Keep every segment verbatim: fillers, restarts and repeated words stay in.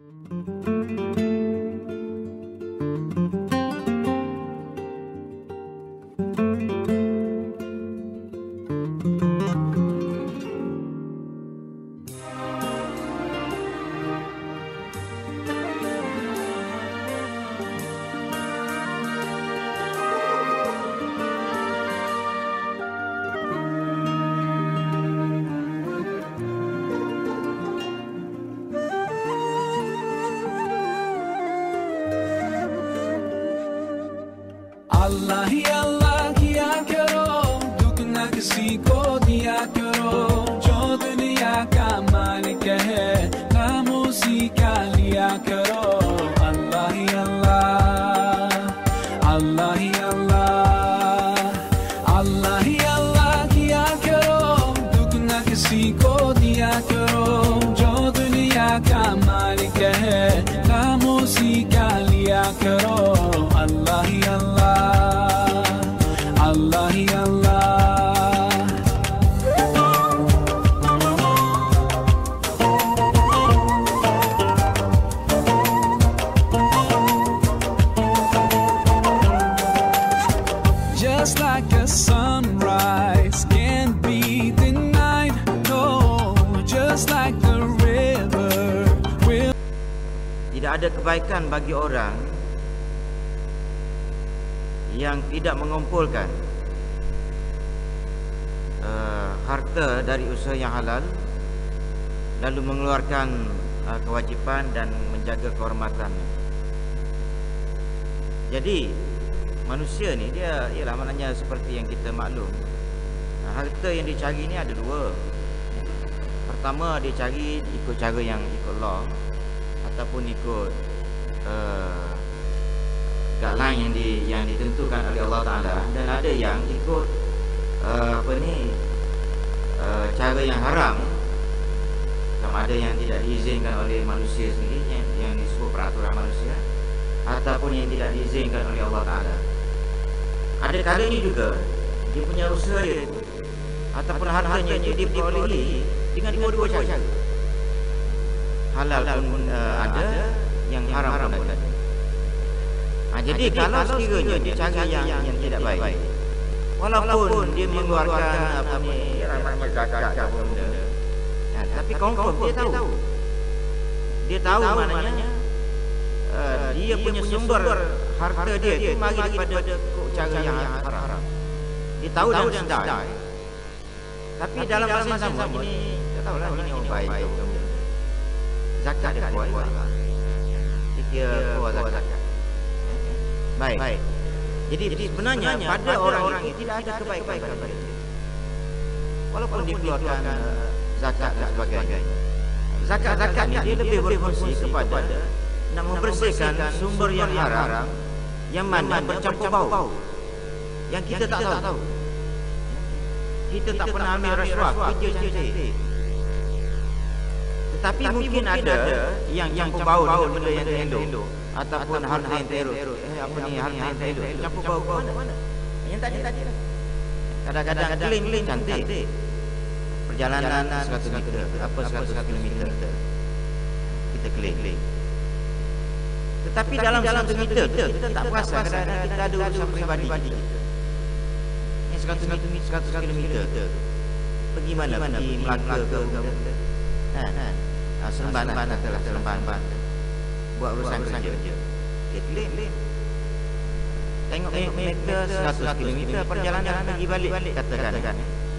अल्लाह ही अल्लाह किया करो, दुख न किसी को दिया करो, जो दुनिया का मालिक है नाम उसी का लिया करो। अल्लाह ही अल्लाह, अल्लाह ही अल्लाह, अल्लाह ही अल्लाह किया करो, दुख न किसी को दिया करो, जो दुनिया का मालिक है नाम उसी का लिया करो। अल्लाह ही अल्लाह, Allah hi Allah. Just like a sunrise can't be denied, no, just like the river will. Tidak ada kebaikan bagi orang yang tidak mengumpulkan uh, harta dari usaha yang halal, lalu mengeluarkan uh, kewajipan dan menjaga kehormatan. Jadi manusia ni dia ialah maknanya seperti yang kita maklum, uh, harta yang dicari ni ada dua. Pertama, dia cari ikut cara yang ikut law ataupun ikut uh, guideline yang di yang ditentukan oleh Allah Taala, dan ada yang ikut uh, apa ni uh, cara yang haram, sama ada yang tidak diizinkan oleh manusia sendiri, yang, yang disebut peraturan manusia, ataupun yang tidak diizinkan oleh Allah Taala. Ada kalanya juga dia punya usaha dia ataupun hartanya dia diperolehi dengan dua-dua cara. Halal pun uh, ada, yang haram pun ada. Ha, jadi, jadi kalau sekiranya dia cari yang, yang, yang tidak baik, baik, walaupun dia mengeluarkan apa ni ramai zakat apa benda, ya, tapi confirm dia tahu, dia tahu maknanya uh, dia punya sumber harta dia itu mari daripada cara yang haram. Dia tahu dan sedar, tapi dalam masa yang sama ini dia tahu lah ini orang baik, zakat dia buat, dia kira buat zakat. Baik. Baik. Jadi, Jadi sebenarnya, sebenarnya pada, pada orang itu tidak ada kebaikan pada dia. Walaupun dikeluarkan zakat dan sebagainya. Zakat-zakat ni dia lebih berfungsi kepada nak membersihkan sumber yang haram yang mana bercampur bau, yang kita tak tahu. Kita tak pernah ambil rasuah, kerja cantik. Tetapi mungkin ada yang campur bau dengan benda yang elok, ataupun harta yang teruk, eh, apa ni harta yang teruk, campur bau ke mana? Yang tadi tadi lah. Kadang-kadang klaim-klaim cantik, perjalanan seratus meter, apa seratus kilometer, kita klaim. Tetapi dalam seratus meter kita tak perasan kadang-kadang kita ada urusan peribadi kita. Yang seratus kilometer pergi mana? Pergi Melaka ke? Ha, ha, Seremban lah, katalah Seremban. Buat urusan kerja, dia klaim. Tengok meter seratus kilometer perjalanan pergi balik, katakan.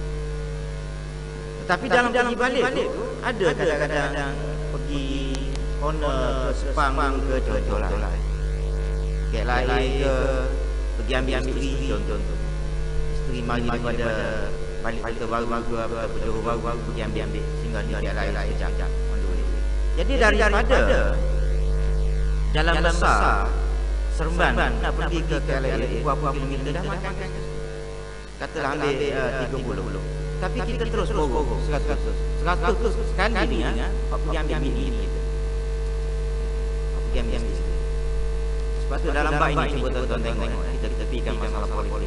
Tetapi dalam pergi balik tu ada kadang-kadang pergi corner ke Sepang ke contoh lah, K L I ke, pergi ambil isteri contoh. Isteri mari daripada balik kereta baru-baru apa Johor baru-baru pergi ambil-ambil singgah di K L I sekejap. Jadi daripada jalan besar Seremban nak pergi ke K L I berapa kilometer dah makan, katalah ambil tiga puluh, tapi kita terus borong seratus seratus sekali ni pergi ambil mini kita, pergi ambil mini. Sebab tu dalam bab ini cuba tuan-tuan tengok, kita tepikan masalah politik.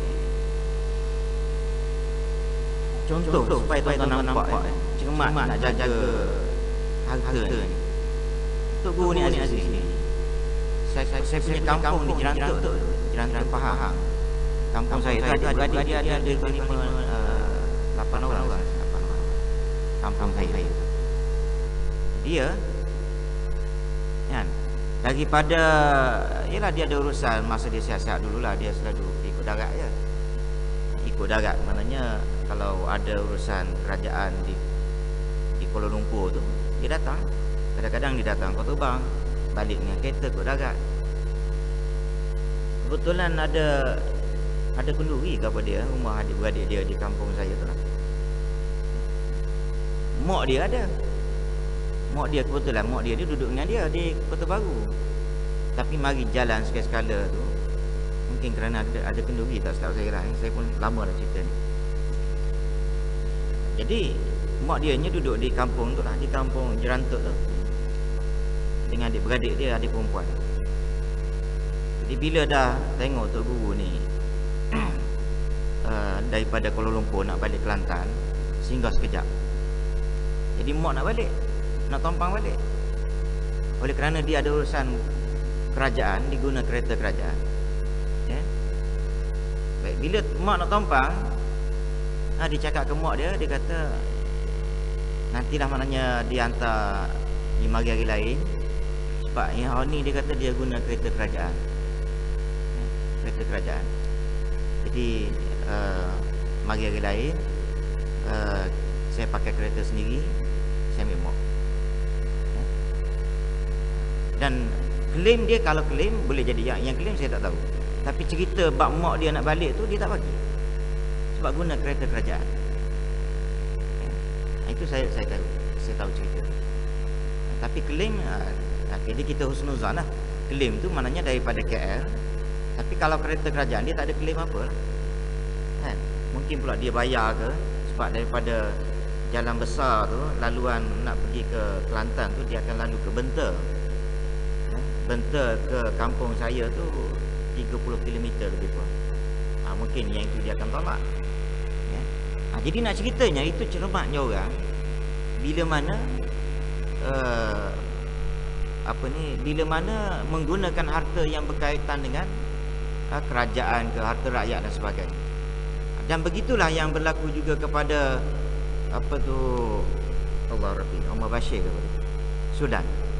Contoh supaya tuan-tuan nampak cermat nak jaga harta ni. Tok Guru ni Aziz ni, saya, saya, saya punya kampung di Jerantuk tu, Jerantuk Pahang. Kampung saya tu ada adik dia ada ada lima lapan orang lah, lapan orang. Kampung saya. Dia kan daripada yalah dia ada urusan masa dia sihat-sihat dululah, dia selalu ikut darat je. Ikut darat maknanya kalau ada urusan kerajaan di di Kuala Lumpur tu, dia datang. Kadang-kadang dia datang Kota Bang, balik dengan kereta ikut darat. Kebetulan ada ada kenduri ke apa dia, rumah adik-beradik dia di kampung saya tu lah. Mak dia ada. Mak dia kebetulan, mak dia dia duduk dengan dia di Kota Baru. Tapi mari jalan sekali-sekala tu, mungkin kerana ada, ada kenduri tak silap saya lah. Saya pun lama dah cerita ni. Jadi mak dia nya duduk di kampung tu lah, di kampung Jerantuk tu, dengan adik-beradik dia, adik perempuan. Jadi bila dah tengok Tok Guru ni uh, daripada Kuala Lumpur nak balik Kelantan, singgah sekejap. Jadi mak nak balik, nak tompang balik. Oleh kerana dia ada urusan kerajaan, diguna kereta kerajaan. Ya. Baik, bila mak nak tompang, ha, dia cakap ke mak dia, dia kata nantilah maknanya dia hantar di mari hari lain. Sebab yang hari ni dia kata dia guna kereta kerajaan. Ya, kereta kerajaan. Jadi uh, mari hari lain uh, saya pakai kereta sendiri, saya ambil mak. Ya. Dan klaim dia, kalau klaim boleh jadi, yang, yang klaim saya tak tahu. Tapi cerita bab mak dia nak balik tu dia tak bagi. Sebab guna kereta kerajaan. Ya. Itu saya saya tahu. Saya tahu cerita. Tapi klaim, jadi kita husnuzan lah. Klaim tu maknanya daripada K L. Tapi kalau kereta kerajaan dia tak ada klaim apa lah. Kan? Mungkin pula dia bayar ke, sebab daripada jalan besar tu, laluan nak pergi ke Kelantan tu, dia akan lalu ke Benta. Benta ke kampung saya tu tiga puluh kilometer lebih kurang. Ha, mungkin yang itu dia akan tolak. Ya. Ha, jadi nak ceritanya, itu cermatnya orang bila mana uh, apa ni, bila mana menggunakan harta yang berkaitan dengan uh, kerajaan ke, harta rakyat dan sebagainya. Dan begitulah yang berlaku juga kepada apa tu, Allah Rabbi, Omar Bashir ke Sudan.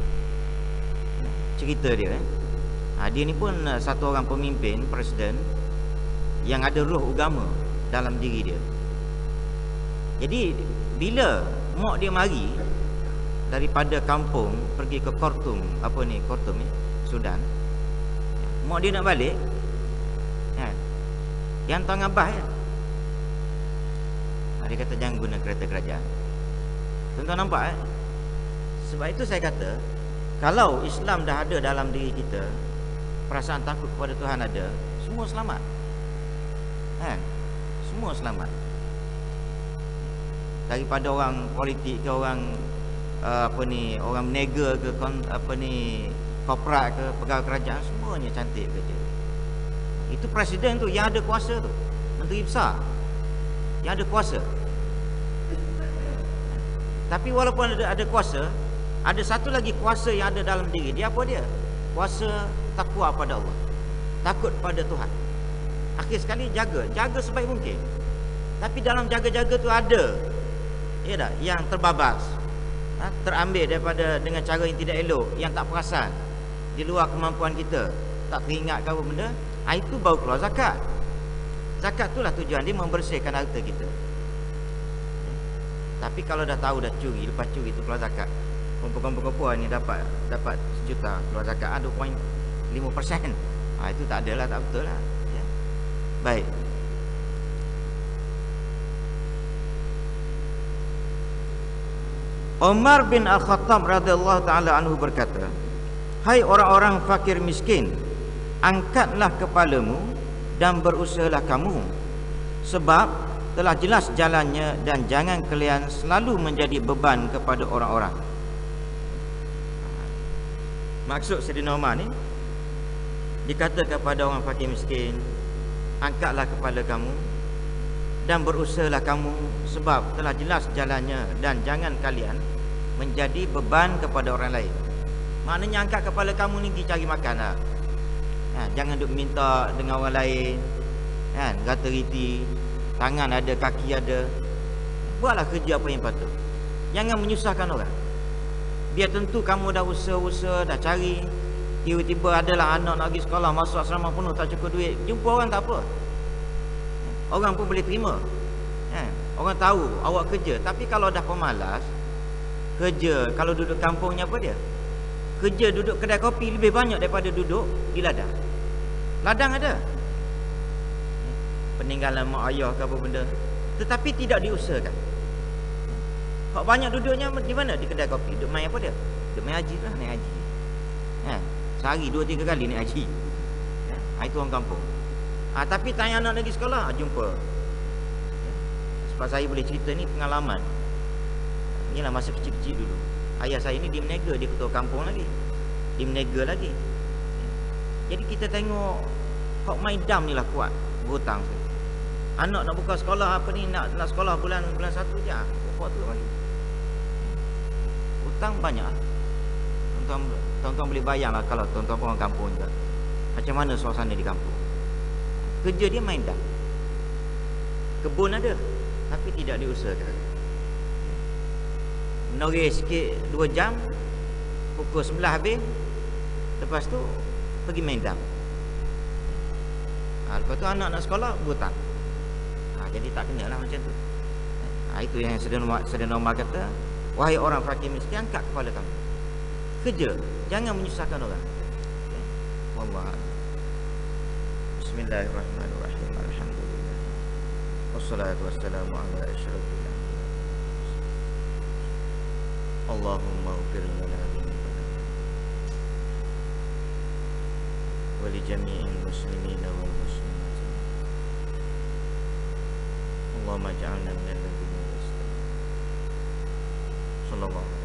Cerita dia eh? ha, dia ni pun uh, satu orang pemimpin, presiden yang ada roh agama dalam diri dia. Jadi bila mak dia mari daripada kampung pergi ke Khartoum, apa ni Khartoum ni, Sudan, mak dia nak balik kan, dia hantar dengan bas kan? ha, dia kata jangan guna kereta kerajaan. Tuan-tuan nampak eh? Sebab itu saya kata, kalau Islam dah ada dalam diri kita, perasaan takut kepada Tuhan ada, semua selamat. Kan? Semua selamat. Daripada orang politik ke, orang uh, apa ni, orang menega ke, apa ni, korporat ke, pegawai kerajaan, semuanya cantik kerja. Itu presiden tu yang ada kuasa tu, menteri besar yang ada kuasa. Tapi walaupun ada ada kuasa, ada satu lagi kuasa yang ada dalam diri dia. Apa dia? Kuasa takwa pada Allah, takut pada Tuhan. Akhir sekali jaga, jaga sebaik mungkin. Tapi dalam jaga-jaga tu ada, ya tak, yang terbabas, ha? terambil daripada dengan cara yang tidak elok, yang tak perasan, di luar kemampuan kita, tak teringat ke apa benda. Ha, itu baru keluar zakat. Zakat itulah tujuan dia, membersihkan harta kita. Tapi kalau dah tahu dah curi, lepas curi tu keluar zakat, kumpul-kumpul ni dapat dapat sejuta, keluar zakat dua perpuluhan lima peratus. Ha, itu tak adalah, tak betul lah. Ya. Baik. Umar bin Al-Khattab radhiyallahu taala anhu berkata, "Hai orang-orang fakir miskin, angkatlah kepalamu dan berusahalah kamu, sebab telah jelas jalannya, dan jangan kalian selalu menjadi beban kepada orang-orang." Maksud Sayyidina Umar ni, dikata kepada orang fakir miskin, angkatlah kepala kamu dan berusahalah kamu, sebab telah jelas jalannya, dan jangan kalian menjadi beban kepada orang lain. Maknanya angkat kepala kamu ni pergi cari makan lah. Ha, jangan duk minta dengan orang lain. Kan, rata riti, tangan ada, kaki ada. Buatlah kerja apa yang patut. Jangan menyusahkan orang. Biar tentu kamu dah usaha-usaha, dah cari, tiba-tiba adalah anak nak pergi sekolah, masuk asrama penuh, tak cukup duit. Jumpa orang tak apa. Orang pun boleh terima. Ha, orang tahu awak kerja. Tapi kalau dah pemalas, kerja, kalau duduk kampungnya apa dia? Kerja duduk kedai kopi lebih banyak daripada duduk di ladang. Ladang ada peninggalan mak ayah ke apa benda, tetapi tidak diusahakan. Hak banyak duduknya di mana? Di kedai kopi. Duduk main apa dia? Duduk main haji lah, naik haji. Ha, sehari dua tiga kali naik haji. Ha, itu orang kampung. Ha, tapi tanya anak lagi sekolah, ha, jumpa. Sebab saya boleh cerita ni pengalaman. Inilah masa kecil-kecil dulu. Ayah saya ni di Menega, dia ketua kampung lagi. Di Menega lagi. Jadi kita tengok hak main dam ni lah kuat berhutang. Anak nak buka sekolah apa ni, nak nak sekolah bulan bulan satu je. Buat tu lagi. Hutang banyak. Tuan-tuan tuan-tuan boleh bayanglah kalau tuan-tuan orang kampung juga. Macam mana suasana di kampung. Kerja dia main dam. Kebun ada tapi tidak diusahakan. Menoreh sikit dua jam, pukul sebelas habis. Lepas tu pergi main dam. Ha, lepas tu anak nak sekolah berhutang. Ha, jadi tak kena lah macam tu. Ha, itu yang Sayyidina Sayyidina Umar kata, wahai orang fakir miskin, angkat kepala kamu. Kerja, jangan menyusahkan orang. Okay. Wallah. Bismillahirrahmanirrahim. Alhamdulillah. Wassalatu wassalamu ala asyrafil anbiya. Allahumma ighfir lana dzunubana wa li jami'il muslimina wal muslimat. Allahumma ij'alna minal ladzina yastami'una. Sallallahu